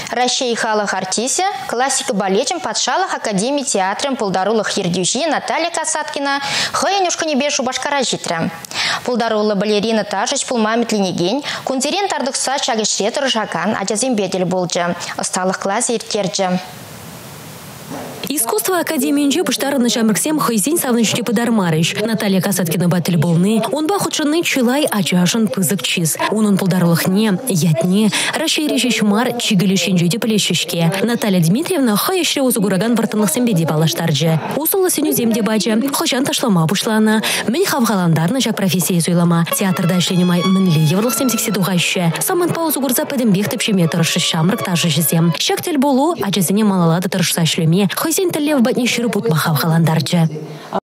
Россия халық артисе, классика балетем подшалах Академии театром пулдарулых ердюжи Наталья Касаткина хыянюшка небешу башкара житрем. Пулдарула балерина тажыч пулмамит линеген, кунзерин тардықса чагышре тұржакан ажазин бедель болжы. Осталық класс ертерджі. Искусство Академии пуштараны жамрксем хайзин савнычте подармарыш. Наталья Касаткина батель болны. Он бахучынны чилай ачашын пызык чиз. Он пулдарлыхне, ятне, расширящий шмар чигалющенжеде плещешке. Наталья Дмитриевна хаяшре узугураган вартанлыхсем беде балаштарджы. Усулы сеню земде бачы. Хошан ташлама пушлана. Мен хавгаландарны жак профессия суйлама. Театрда ишленемай мэнли еврлыхсем сексидугайшы. Самын паузу гурза пэдэмбех тепшеме тұрышы шамрык тажы жезем. Шактель болу, ачазине малалады тұрышса шлеме. Син телев батни шурупут махав халандарчы.